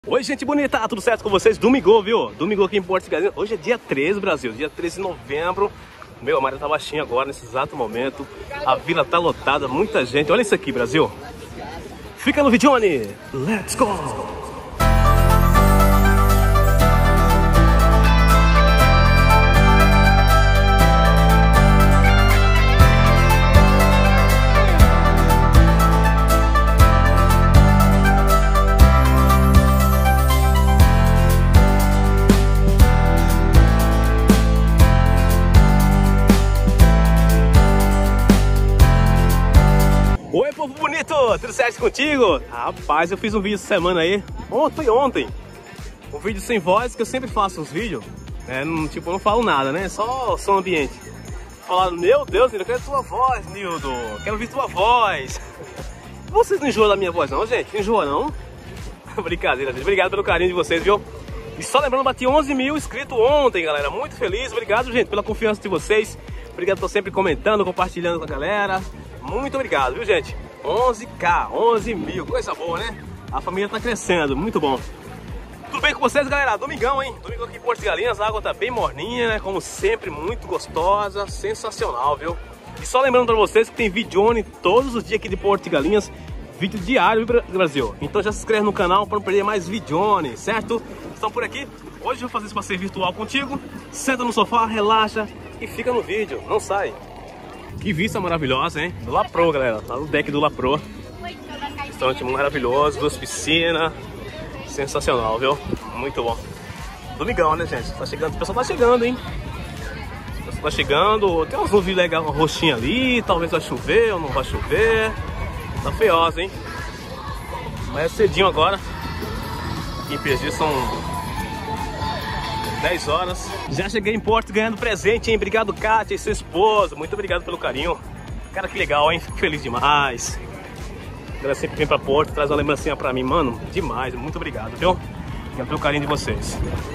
Oi, gente bonita, tudo certo com vocês? Domingo, viu? Domingo aqui em Porto de Galinhas. Hoje é dia 13, Brasil, dia 13 de novembro. Meu, a maré tá baixinha agora, nesse exato momento. A vila tá lotada, muita gente. Olha isso aqui, Brasil. Fica no vídeo, let's go! Oi, povo bonito, tudo certo contigo? Rapaz, eu fiz um vídeo essa semana aí, foi ontem, um vídeo sem voz, que eu sempre faço uns vídeos, tipo, eu não falo nada, né, só som ambiente. Falaram, meu Deus, Nildo, eu quero tua voz, Nildo, quero ouvir tua voz. Vocês não enjoam da minha voz não, gente? Não enjoam não? Brincadeira, gente, obrigado pelo carinho de vocês, viu? E só lembrando, bati 11 mil inscritos ontem, galera, muito feliz, obrigado, gente, pela confiança de vocês. Obrigado por sempre comentando, compartilhando com a galera. Muito obrigado, viu, gente? 11k, 11 mil, coisa boa, né? A família tá crescendo, muito bom. Tudo bem com vocês, galera? Domingão, hein? Domingo aqui em Porto de Galinhas, a água tá bem morninha, né? Como sempre, muito gostosa, sensacional, viu? E só lembrando pra vocês que tem videone todos os dias aqui de Porto de Galinhas, vídeo diário, viu, Brasil? Então já se inscreve no canal pra não perder mais videone, certo? Estão por aqui? Hoje eu vou fazer esse passeio virtual contigo. Senta no sofá, relaxa e fica no vídeo, não sai. Que vista maravilhosa, hein? Do Lapro, galera. Tá no deck do Lapro. Restaurante maravilhoso, duas piscinas. Sensacional, viu? Muito bom. Domingão, né, gente? Tá chegando. O pessoal tá chegando, hein? O pessoal tá chegando. Tem umas nuvens legais, uma roxinha ali. Talvez vai chover ou não vai chover. Tá feiosa, hein? Mas é cedinho agora. Aqui em Perdi são 10 horas. Já cheguei em Porto ganhando presente, hein? Obrigado, Kátia e seu esposo. Muito obrigado pelo carinho. Cara, que legal, hein? Fico feliz demais. Ela sempre vem pra Porto, traz uma lembrancinha pra mim. Mano, demais. Muito obrigado, viu? Obrigado pelo carinho de vocês.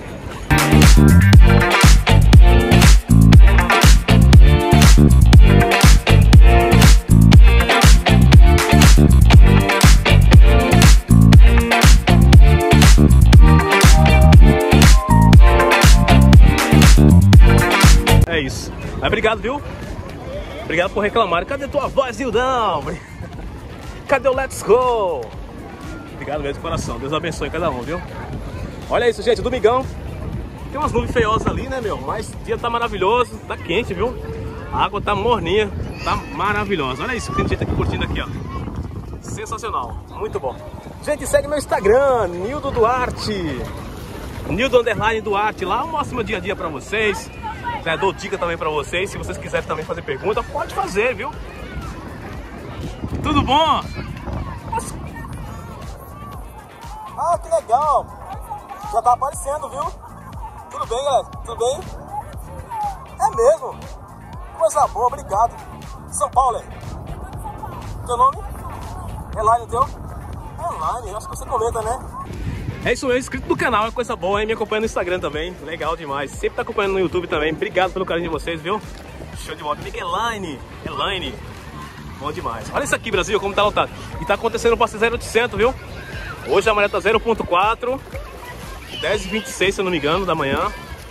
É isso. Mas obrigado, viu? Obrigado por reclamar. Cadê tua voz, Nildão? Cadê o Let's Go? Obrigado mesmo de coração. Deus abençoe cada um, viu? Olha isso, gente. Domingão. Tem umas nuvens feiosas ali, né, meu? Mas o dia tá maravilhoso. Tá quente, viu? A água tá morninha. Tá maravilhosa. Olha isso. Tem gente aqui curtindo aqui, ó. Sensacional. Muito bom. Gente, segue meu Instagram. Nildo Duarte. Nildo _ Duarte. Lá eu mostro meu dia a dia pra vocês. Já dou dica também pra vocês. Se vocês quiserem também fazer pergunta, pode fazer, viu? Tudo bom? Ah, que legal! Já tá aparecendo, viu? Tudo bem, galera? Tudo bem? É mesmo? Coisa boa, obrigado. São Paulo, Teu nome? Elaine, o teu? Elaine, acho que você comenta, né? É isso mesmo, inscrito no canal, é coisa boa, hein? Me acompanha no Instagram também, legal demais. Sempre tá acompanhando no YouTube também, obrigado pelo carinho de vocês, viu? Show de bola. Elaine. Bom demais. Olha isso aqui, Brasil, como tá lotado. E tá acontecendo o passe 0800, viu? Hoje a maré tá 0.4, 10h26, se eu não me engano, da manhã.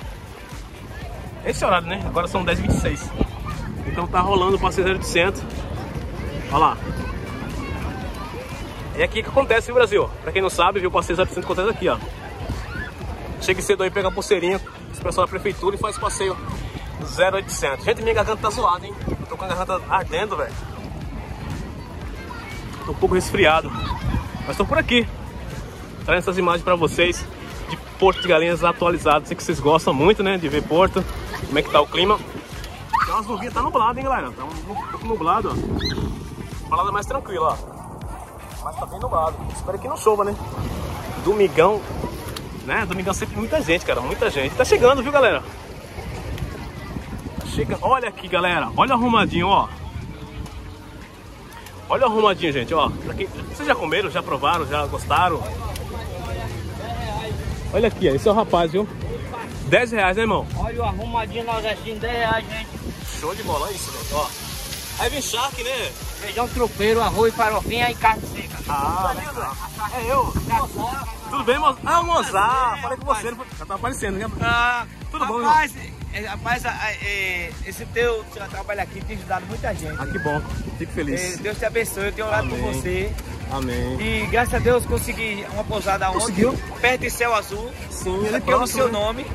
Esse horário, né? Agora são 10h26. Então tá rolando o passe 0800. Olha lá. É aqui que acontece, viu, Brasil? Pra quem não sabe, viu, o passeio 0800 acontece aqui, ó. Chega cedo aí, pega a pulseirinha, os pessoal da prefeitura e faz o passeio 0800. Gente, minha garganta tá zoada, hein? Tô com a garganta ardendo, velho. Tô um pouco resfriado. Mas tô por aqui, trazendo essas imagens pra vocês de Porto de Galinhas atualizado. Sei que vocês gostam muito, né, de ver Porto. Como é que tá o clima. Tem umas nuvens, tá nublado, hein, galera? Tá um pouco nublado, ó. Falada mais tranquila, ó. Mas tá bem nublado. Espero que não chova, né? Domingão, né? Domingão sempre muita gente, cara. Muita gente. Tá chegando, viu, galera? Tá chegando. Olha aqui, galera. Olha arrumadinho, ó. Olha arrumadinho, gente, ó. Vocês já comeram, já provaram, já gostaram? Olha aqui, ó. Esse é o rapaz, viu? 10 reais, né, irmão? Olha o arrumadinho nordestino, 10 reais, gente. Show de bola, olha isso, gente, ó. Aí vem charque, né? Feijão tropeiro, arroz, farofinha e carne seca. Ah, legal. É eu. Tudo bem, moço? Ah, Mozart. Falei com você, já tá aparecendo, né? Tudo bom, Rapaz, esse teu trabalho aqui tem ajudado muita gente. Ah, que bom. Fico feliz. Deus te abençoe, eu tenho orado por você. Amém. E graças a Deus consegui uma pousada ontem, perto de Céu Azul. Sim, aqui é o seu nome.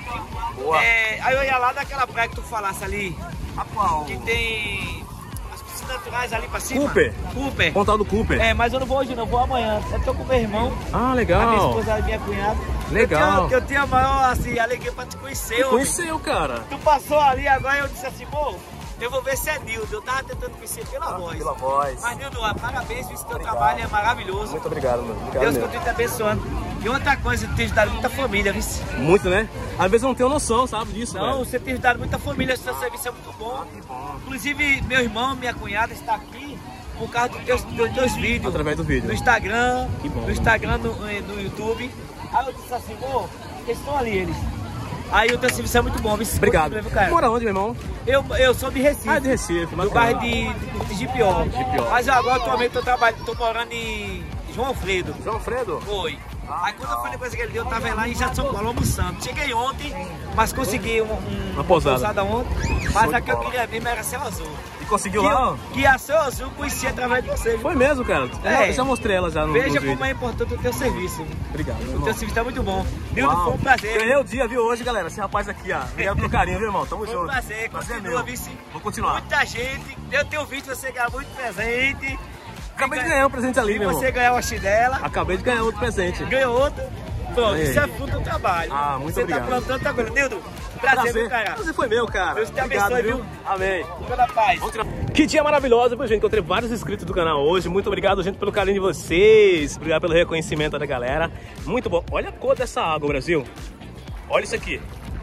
Boa. Aí eu ia lá daquela praia que tu falasse ali. A qual? Que tem as piscinas naturais ali pra cima. Cooper. Pontal do Cooper. Mas eu não vou hoje não, vou amanhã. Eu tô com meu irmão. Ah, legal. A minha esposa e minha cunhada. Legal. Eu tenho a maior assim, alegria pra te conhecer. Conheceu, cara. Tu passou ali agora e eu disse assim, pô, eu vou ver se é Nildo. Eu tava tentando conhecer pela voz. Pela voz. Mas Nildo, parabéns, viu? Teu trabalho é maravilhoso. Muito obrigado, mano. Obrigado Deus mesmo. continue te abençoando. E outra coisa, tu tem ajudado muita família, viu? Muito, né? Às vezes eu não tenho noção, sabe disso, Não, velho. você tem ajudado muita família, seu serviço é muito bom. Que bom. Inclusive, meu irmão, minha cunhada está aqui por causa dos teus vídeos. Através do vídeo. No Instagram, Que bom, no Instagram, no YouTube. Aí eu disse assim, pô, eles estão ali, eles. Aí o teu serviço é muito bom, viu? Obrigado. Cara. Mora onde, meu irmão? Eu sou de Recife. Ah, de Recife. Do bairro de Gipió. Gipió. Mas agora atualmente tô morando em João Alfredo. João Alfredo? Foi. Aí quando eu falei com aquele dia, eu tava lá em São Paulo almoçando. Cheguei ontem, mas consegui uma pousada ontem. Mas a que eu queria mesmo era Céu Azul. E conseguiu lá? Que a Céu Azul conheci através de você. Foi mesmo, cara. Eu já mostrei ela já no Veja vídeo. como é importante o teu serviço. Obrigado, meu O irmão. teu serviço tá muito bom. Nildo, foi um prazer. Ganhei o dia, viu, hoje, galera. Esse rapaz aqui, ó. Obrigado pelo carinho, viu, irmão? Tamo Foi junto. um prazer. Continua, vice. Vou continuar. Muita gente. Eu tenho visto você ganhar muito presente. Acabei de ganhar um presente ali, E meu irmão. você ganhou a chinela. Acabei de ganhar outro presente. Ganhou outro. Pronto, Aí. isso é fruto do trabalho. Ah, muito obrigado. Você tá plantando, tá vendo? Nildo, prazer, meu cara. Prazer foi meu, cara. Deus te Obrigado, abençoe, viu? viu? Amém. Fica na paz. Que dia maravilhoso, viu, gente? Encontrei vários inscritos do canal hoje. Muito obrigado, gente, pelo carinho de vocês. Obrigado pelo reconhecimento da galera. Muito bom. Olha a cor dessa água, Brasil. Olha isso aqui.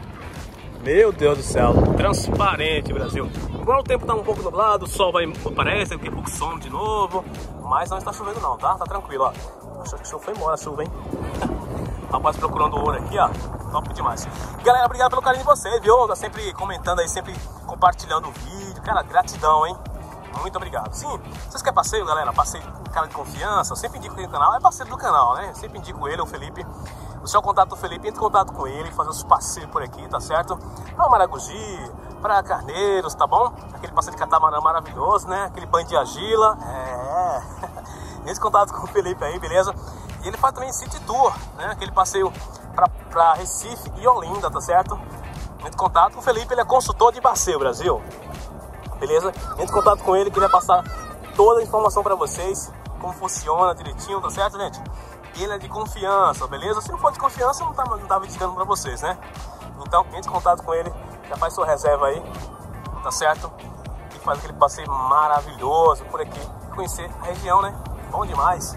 Meu Deus do céu. Transparente, Brasil. Agora o tempo tá um pouco nublado, o sol vai aparecer, daqui a pouco some de novo. Mas não está chovendo não, tá? Tá tranquilo, ó. Acho que a chuva foi embora, a chuva, hein? Rapaz procurando ouro aqui, ó. Top demais. Galera, obrigado pelo carinho de vocês, viu? Tá sempre comentando aí, sempre compartilhando o vídeo. Cara, gratidão, hein? Muito obrigado. Sim, vocês querem passeio, galera? Passeio com cara de confiança. Eu sempre indico ele no canal. É parceiro do canal, né? Eu sempre indico ele, o Felipe. O seu contato do Felipe, entre em contato com ele, fazer os passeios por aqui, tá certo? Pra Maragogi, pra Carneiros, tá bom? Aquele passeio de catamarã maravilhoso, né? Aquele banho de argila. Entre em contato com o Felipe aí, beleza? E ele faz também City Tour, né? Aquele passeio pra Recife e Olinda, tá certo? Entre em contato com o Felipe, ele é consultor de passeio, Brasil. Beleza? Entre em contato com ele que ele vai passar toda a informação pra vocês, como funciona direitinho, tá certo, gente? Ele é de confiança, beleza? Se não for de confiança, não tava indicando pra vocês, né? Então, entre em contato com ele, já faz sua reserva aí, tá certo? E faz aquele passeio maravilhoso por aqui, conhecer a região, né? Bom demais.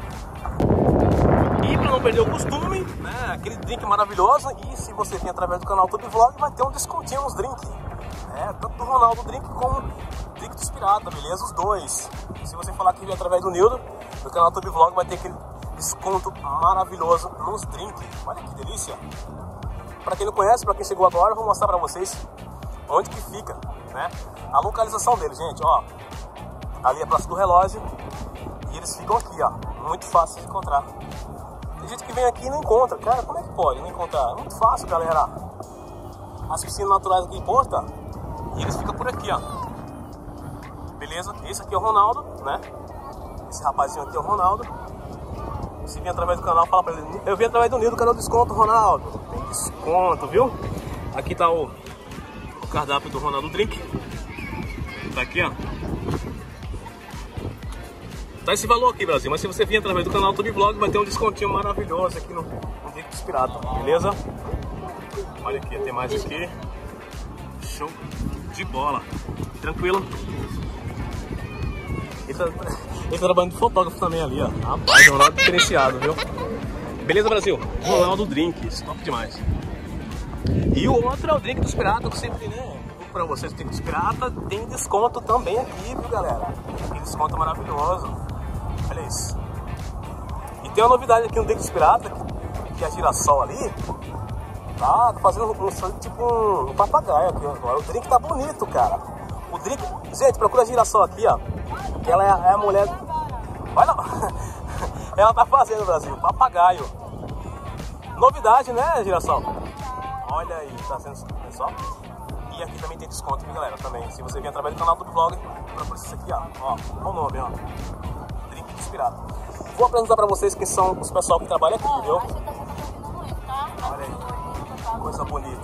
E para não perder o costume, né? Aquele drink maravilhoso. E se você vir através do canal Tube Vlog, vai ter um descontinho nos drinks. Tanto do Ronaldo Drink como o Drink dos Pirata, beleza? Os dois. E se você falar que veio através do Nildo, do canal Tube Vlog, vai ter aquele desconto maravilhoso nos drinks. Olha que delícia. Para quem não conhece, para quem chegou agora, eu vou mostrar para vocês onde que fica, né? A localização deles, gente, ó. Ali é a Praça do Relógio. E eles ficam aqui, ó. Muito fácil de encontrar. Tem gente que vem aqui e não encontra. Cara, como é que pode não encontrar? É muito fácil, galera. As piscinas naturais aqui em Porta. E eles ficam por aqui, ó. Beleza? Esse aqui é o Ronaldo, né? Esse rapazinho aqui é o Ronaldo. Se vir através do canal, fala pra ele. Eu vim através do Nildo, cadê o desconto, Ronaldo? Tem desconto, viu? Aqui tá o cardápio do Ronaldo Drink. Tá aqui, ó. Tá esse valor aqui, Brasil, mas se você vir através do canal Tube Vlog, vai ter um descontinho maravilhoso aqui no Drink dos Pirata, beleza? Olha aqui, tem mais aqui. Show de bola. Tranquilo. Ele tá trabalhando de fotógrafo também ali, ó. Rapaz, é um lado diferenciado, viu? Beleza, Brasil? Ronaldo Drinks, top demais. E o outro é o Drink dos Pirata, que sempre, né? Pra vocês, o Drink dos Pirata tem desconto também aqui, viu, galera? Tem desconto maravilhoso. Olha isso. E tem uma novidade aqui no Drink dos Pirata, que é a Girassol ali. Tá fazendo tipo um papagaio aqui agora. O drink tá bonito, cara. O drink... Gente, procura a Girassol aqui, ó. Que ela é a mulher Olha, ela tá fazendo, Brasil, papagaio. Novidade, né, Girassol? Olha aí, tá sendo pessoal. E aqui também tem desconto, viu, galera? Também, se você vier através do canal do Vlog, procura isso aqui, ó. Olha o nome, ó. Drink Inspirado. Vou apresentar pra vocês quem são os pessoal que trabalham aqui, viu? Olha aí, coisa bonita.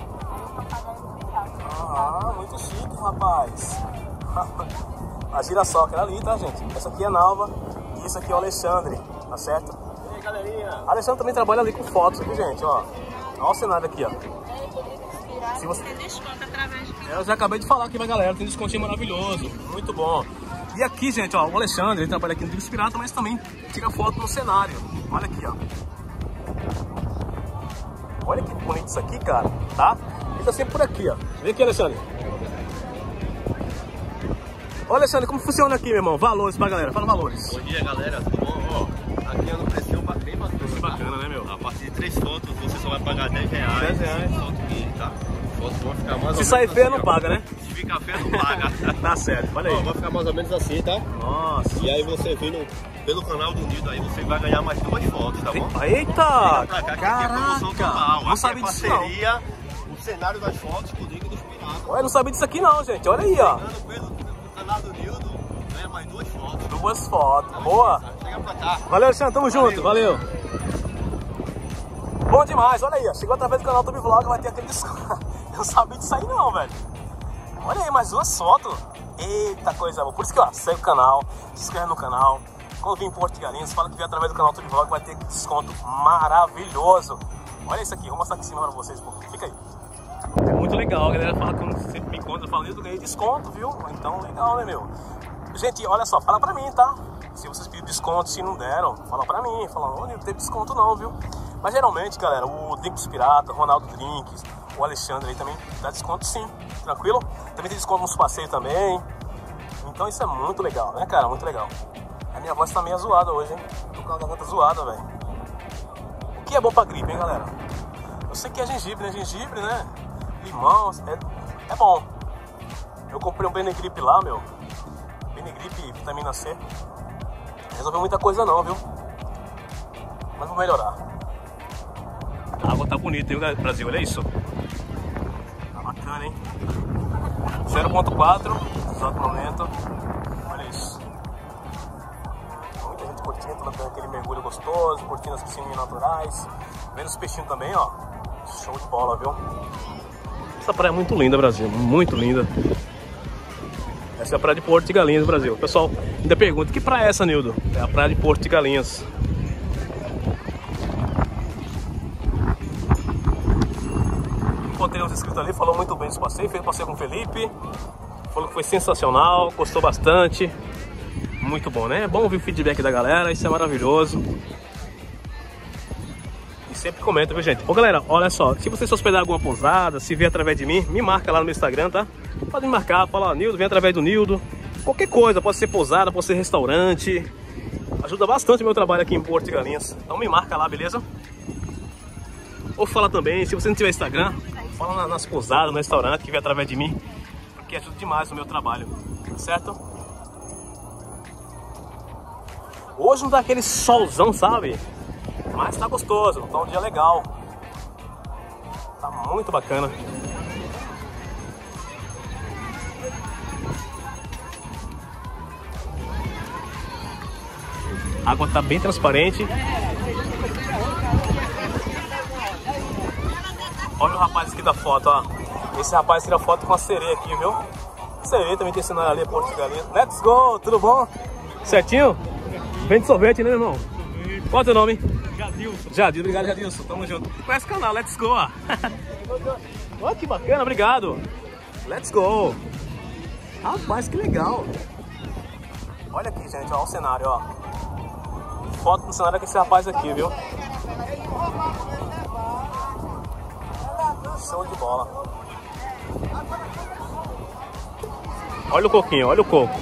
Ah, muito chique, rapaz. A Girassol, aquela ali, tá, gente? Essa aqui é a Nalva e isso aqui é o Alexandre, tá certo? E aí, galerinha? Alexandre também trabalha ali com fotos, viu, gente? Ó, olha o cenário aqui, ó. Se você... Tem desconto através de... Eu já acabei de falar aqui pra galera, tem descontinho maravilhoso, muito bom. E aqui, gente, ó, o Alexandre, ele trabalha aqui no Drink Inspirado, mas também tira foto no cenário. Olha aqui, ó. Olha que bonito isso aqui, cara, tá? Ele tá sempre por aqui, ó. Vem aqui, Alexandre. Olha, Alexandre, como funciona aqui, meu irmão? Valores pra galera, fala valores. Bom dia, galera, tudo bom? Ó, aqui é no precinho bem bacana. Preço bacana, né, meu? A partir de 3 fotos você só vai pagar R$10. Foto aqui, tá? Fotos vão ficar mais ou menos. Se sair feia, assim, não paga, né? Se ficar feia, não paga. Tá certo, olha aí. Ó, vai ficar mais ou menos assim, tá? Nossa. E aí você vindo pelo canal do Nido, aí você vai ganhar mais 2 fotos, tá bom? Eita! Caraca! Não sabia disso, não. Parceria, o cenário das fotos com o Drink Inspirado. Olha, não sabia disso aqui, não, gente. Olha aí, ó. Pelo canal do Nildo, ganha mais 2 fotos. 2 fotos. Boa. Chega pra cá. Valeu, Alexandre. Tamo junto. Valeu. Bom demais. Olha aí, ó. Chegou através do canal do Vlog, vai ter aquele desconto. Eu não sabia disso aí, não, velho. Olha aí, mais 2 fotos. Eita, coisa boa. Por isso que, ó, segue o canal, se inscreve no canal. Quando vir em Porto de Galinhas, fala que vier através do canal do Vlog, vai ter desconto maravilhoso. Olha isso aqui. Vou mostrar aqui em cima pra vocês, pô. Fica aí. É muito legal, a galera fala, quando sempre me encontra, fala, eu ganhei desconto, viu? Então, legal, né, meu? Gente, olha só, fala pra mim, tá? Se vocês pediram desconto, se não deram, fala pra mim. Fala, ô, não teve desconto não, viu? Mas geralmente, galera, o Drinks Pirata, Ronaldo Drinks, o Alexandre aí também dá desconto sim, tranquilo? Também tem desconto nos passeios também. Então isso é muito legal, né, cara? Muito legal. A minha voz tá meio zoada hoje, hein? Tô com a garganta zoada, velho. O que é bom pra gripe, hein, galera? Eu sei que é gengibre, né? Gengibre, né? Limão, é bom. Eu comprei um Benegripe lá, meu. Benegripe, vitamina C. Não resolveu muita coisa não, viu? Mas vou melhorar. A água tá bonita, hein, Brasil? Olha isso. Tá bacana, hein? 0.4, exato momento. Olha isso. Muita gente curtindo, dando aquele mergulho gostoso, curtindo as piscininhas naturais. Vendo os peixinhos também, ó. Show de bola, viu? Essa praia é muito linda, Brasil. Muito linda. Essa é a praia de Porto de Galinhas, Brasil. O pessoal ainda pergunta, que praia é essa, Nildo? É a praia de Porto de Galinhas. Encontrei uns inscritos ali, falou muito bem desse passeio. Fez passeio com o Felipe. Falou que foi sensacional, gostou bastante. Muito bom, né? É bom ouvir o feedback da galera, isso é maravilhoso. E sempre comenta, viu, gente? Ô, galera, olha só, se você se hospedar em alguma pousada, se vier através de mim, me marca lá no meu Instagram, tá? Pode me marcar, fala, ó, Nildo, vem através do Nildo. Qualquer coisa, pode ser pousada, pode ser restaurante. Ajuda bastante o meu trabalho aqui em Porto de Galinhas. Então me marca lá, beleza? Ou fala também, se você não tiver Instagram, fala nas pousadas, no restaurante, que vem através de mim. Porque ajuda demais no meu trabalho, tá certo? Hoje não dá aquele solzão, sabe? Mas tá gostoso, tá um dia legal. Tá muito bacana. A água tá bem transparente. Olha o rapaz aqui da foto, ó. Esse rapaz tira foto com a sereia aqui, viu? Sereia também tem cenário ali, Porto de Galinhas. Let's go, tudo bom? Certinho? Vende sorvete, né, meu irmão? Qual é o teu nome? Jadilson. Jadilson, obrigado, Jadilson. Tamo junto. Conhece o canal, let's go, ó. Olha que bacana, obrigado. Let's go. Rapaz, que legal. Olha aqui, gente, ó, o cenário, ó. Foto do cenário com esse rapaz aqui, viu? Show de bola. Olha o coquinho, olha o coco.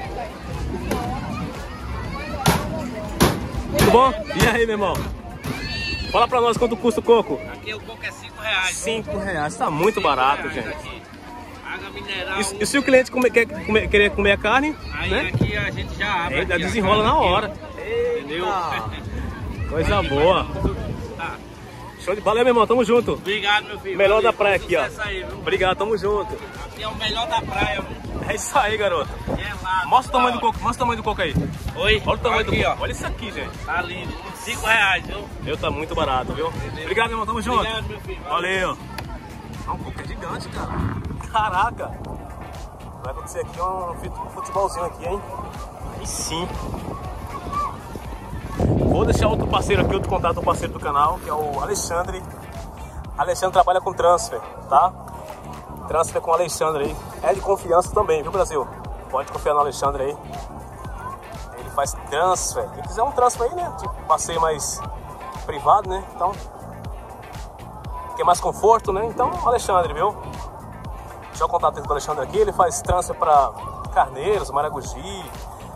Tudo bom? E aí, meu irmão? Fala pra nós quanto custa o coco. Aqui o coco é R$5. R$5, tá muito barato, gente. água mineral. E se o cliente querer comer a carne, aí né? aqui a gente já abre. Já desenrola na hora. Entendeu? Coisa boa. Tá. Show de bola, meu irmão. Tamo junto. Obrigado, meu filho. Melhor Valeu, da praia aqui, ó. aí, Obrigado, tamo junto. Aqui é o melhor da praia, mano. É isso aí, garoto. Gelado, Mostra o tamanho do coco, mostra o tamanho do coco aí. Oi? Olha o tamanho aqui, do coco. ó. Olha isso aqui, gente. Tá lindo. R$5, viu? Meu tá muito barato, viu? Obrigado, meu irmão. Tamo junto. Obrigado, meu filho. Valeu. Um coco é gigante, cara. Caraca. Vai acontecer aqui um futebolzinho aqui, hein? Aí sim. Vou deixar outro parceiro aqui, outro contato do parceiro do canal, que é o Alexandre. Alexandre trabalha com transfer, tá? Transfer com o Alexandre aí. É de confiança também, viu, Brasil? Pode confiar no Alexandre aí. Ele faz transfer. Quem quiser um transfer aí, né? Tipo, passeio mais privado, né? Então, quer mais conforto, né? Então, Alexandre, viu? Deixa eu contato com o Alexandre aqui. Ele faz transfer para Carneiros, Maragogi,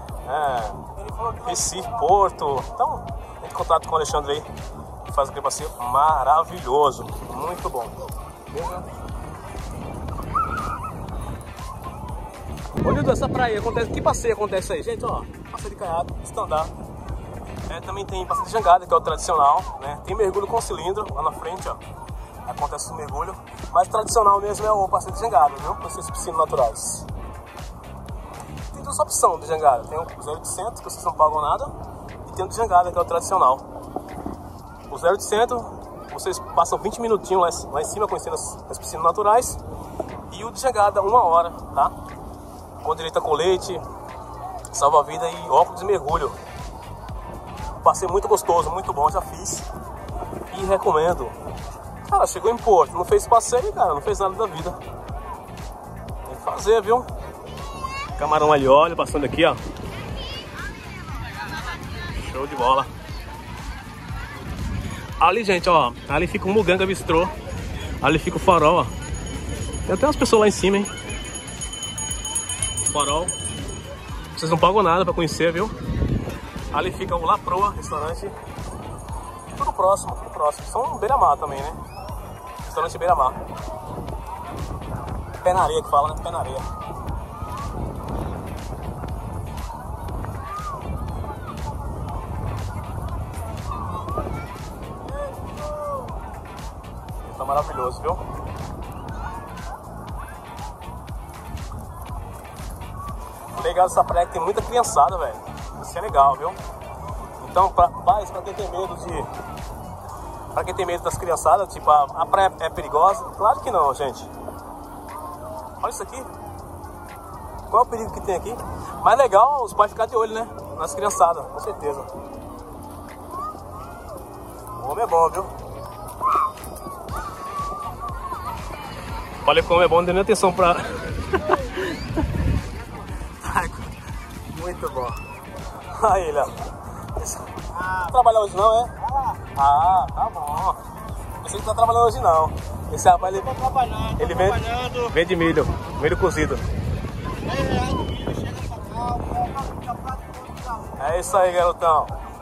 Recife, Porto. Então, entre em contato com o Alexandre aí. Ele faz aquele passeio maravilhoso. Muito bom. Beleza? Olha essa praia, acontece, que passeio acontece aí, gente? Ó, passeio de caiaque, stand-up. Também tem passeio de jangada, que é o tradicional, né? Tem mergulho com cilindro lá na frente, ó. Acontece o mergulho. Mas o tradicional mesmo é o passeio de jangada, viu? Com essas piscinas naturais. Tem duas opções de jangada. Tem o 0800, que vocês não pagam nada. E tem o de jangada, que é o tradicional. O 0800, vocês passam 20 minutinhos lá em cima, conhecendo as piscinas naturais. E o de jangada, 1 hora, tá? Com direito a colete, salva-vida e óculos de mergulho. Passeio muito gostoso, muito bom, já fiz e recomendo. Cara, chegou em Porto, não fez passeio, cara, não fez nada da vida. Tem que fazer, viu? Camarão alho e óleo passando aqui, ó. Show de bola. Ali, gente, ó, ali fica o Muganga Bistrô. Ali fica o farol, ó. Tem até umas pessoas lá em cima, hein? Farol. Vocês não pagam nada pra conhecer, viu? Ali fica o La Proa, restaurante. Tudo próximo, tudo próximo. São beira-mar também, né? Restaurante beira-mar. Pé na areia que fala, né? Pé na areia. Tá maravilhoso, viu? Legal essa praia que tem muita criançada, velho. Isso é legal, viu? Então, pra quem tem medo pra quem tem medo das criançadas, tipo, a praia é perigosa? Claro que não, gente. Olha isso aqui. Qual é o perigo que tem aqui? Mas legal os pais ficarem de olho, né? Nas criançadas, com certeza. O homem é bom, viu? Olha como é bom, não dando atenção pra... Muito bom. Aí, Léo. Não trabalha hoje não, é? Ah, tá bom. Você não tá trabalhando hoje não. Esse rapaz, ele vende milho cozido. É isso aí, garotão.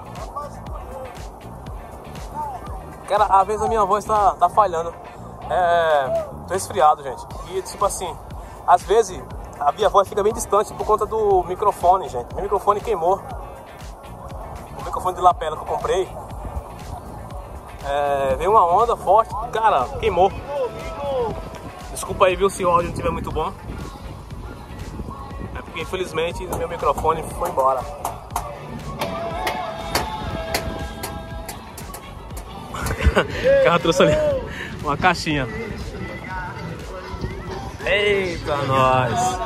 Cara, às vezes a minha voz tá falhando. Tô resfriado, gente. E tipo assim, às vezes a minha voz fica bem distante por conta do microfone, gente. Meu microfone queimou. O microfone de lapela que eu comprei. Veio uma onda forte, cara, queimou. Desculpa aí, viu, se o áudio não estiver muito bom. É porque infelizmente meu microfone foi embora. O cara trouxe ali uma caixinha. Eita, nós!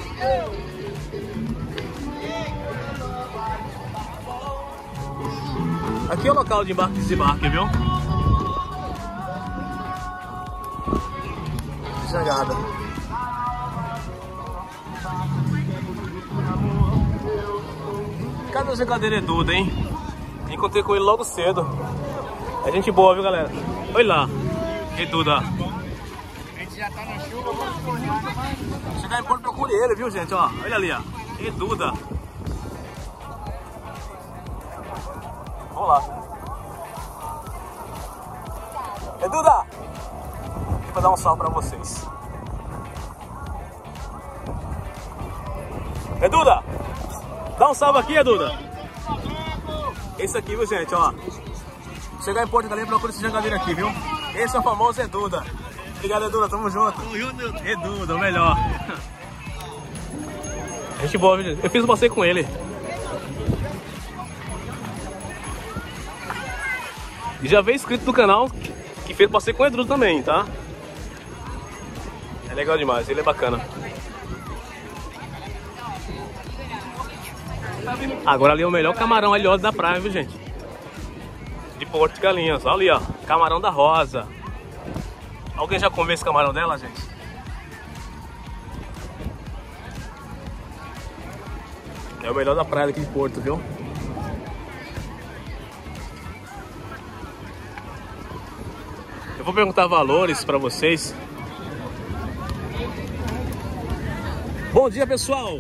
Aqui é o local de embarque e desembarque, viu? Jangada. Cadê o jangadeiro Eduda, hein? Encontrei com ele logo cedo. É gente boa, viu, galera? Olha lá, Eduda. A gente já tá na chuva, vamos correr. Chegar em Porto, procure ele, viu, gente? Ó, olha ali, ó. Eduda. Vamos lá. Eduda! Aqui pra dar um salve pra vocês. Eduda, dá um salve aqui, Eduda. Esse aqui, viu, gente, ó. Chegar em Porto de Galinha, procura esse jangadeiro aqui, viu? Esse é o famoso Eduda. Obrigado, Eduda, tamo junto. Tamo junto, Eduda, o melhor. Gente boa, viu, gente? Eu fiz um passeio com ele. E já veio inscrito do canal que fez passeio com o Eduda também, tá? É legal demais, ele é bacana. Agora ali é o melhor camarão alhosa da praia, viu, gente? De Porto de Galinhas. Olha ali, ó. Camarão da Rosa. Alguém já comeu esse camarão dela, gente? É o melhor da praia aqui de Porto, viu? Eu vou perguntar valores pra vocês. Bom dia, pessoal!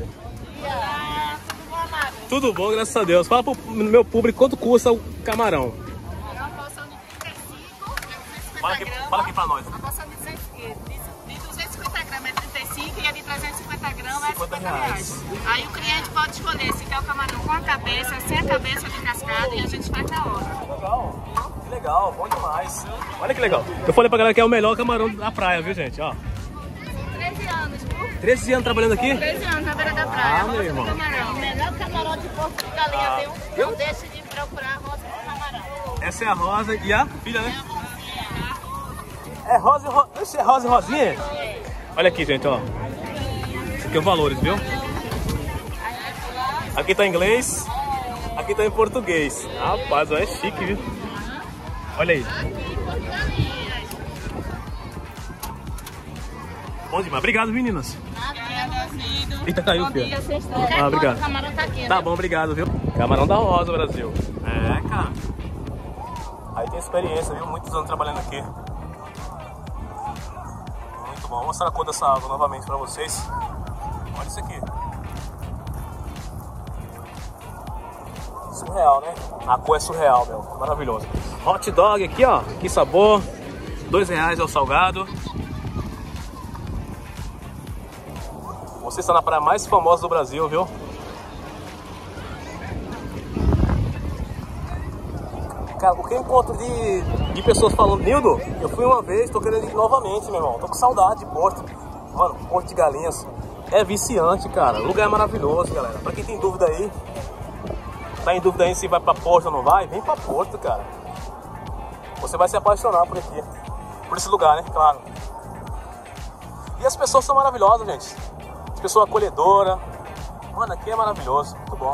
Tudo bom, graças a Deus. Fala pro meu público quanto custa o camarão. É uma porção de 35, 250 Fala aqui pra nós. A porção de 250 gramas é 35 e a de 350 gramas é 50 reais. Aí o cliente pode escolher se quer o camarão com a cabeça, sem a cabeça de cascada, e a gente faz na hora. Legal, que legal, bom demais. Olha que legal. Eu falei pra galera que é o melhor camarão da praia, viu, gente? Ó. 13 anos, viu? 13 anos trabalhando aqui? 13 anos na beira da praia. Ah, meu irmão. Camarão. O melhor camarão de Porto de Galinha, viu? Não deixe de procurar a Rosa do Camarão. Essa é a Rosa e a filha, né? É Rosa e Rosinha. Esse é Rosa e Rosinha? Olha aqui, gente, ó. Esse aqui é os valores, viu? Aqui tá em inglês, aqui tá em português. Rapaz, ó, é chique, viu? Olha aí. Bom demais. Obrigado, meninas. Eita, caiu, filho. Ah, obrigado. O camarão tá aqui, né? Tá bom, obrigado, viu? Camarão da Rosa, Brasil. É, cara. Aí tem experiência, viu? Muitos anos trabalhando aqui. Muito bom. Vou mostrar a cor dessa água novamente pra vocês. Olha isso aqui. Surreal, né? A cor é surreal, meu. Maravilhoso. Hot dog aqui, ó. Que sabor. R$2 é o salgado. Você está na praia mais famosa do Brasil, viu? Cara, o que eu encontro de pessoas falando, Nildo, eu fui uma vez, tô querendo ir novamente, meu irmão. Tô com saudade de Porto. Mano, Porto de Galinhas é viciante, cara. O lugar é maravilhoso, galera. Pra quem tem dúvida aí, tá em dúvida aí se vai pra Porto ou não vai, vem pra Porto, cara. Você vai se apaixonar por aqui. Por esse lugar, né? Claro. E as pessoas são maravilhosas, gente. Pessoa acolhedora. Mano, aqui é maravilhoso. Muito bom.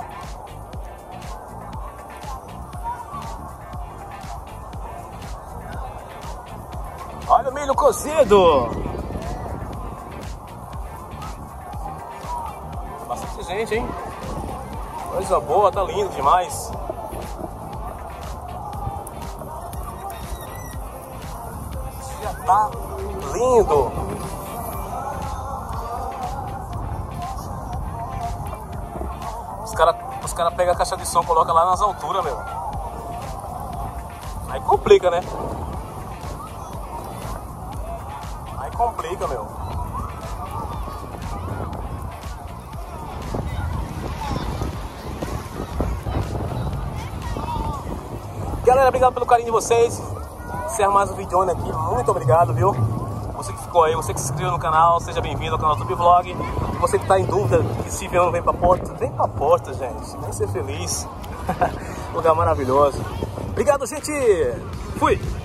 Olha o milho cozido. Bastante gente, hein? Coisa boa, tá lindo demais. Já tá lindo. Os caras pegam a caixa de som e colocam lá nas alturas, meu. Aí complica, né? Aí complica, meu. Galera, obrigado pelo carinho de vocês. Encerro mais um vídeo aqui. Muito obrigado, viu? Você que ficou aí, você que se inscreveu no canal, seja bem-vindo ao canal do Vlog. E você que está em dúvida que se vier não vem pra Porto, vem pra Porto, gente. Vem ser feliz. Lugar maravilhoso. Obrigado, gente. Fui.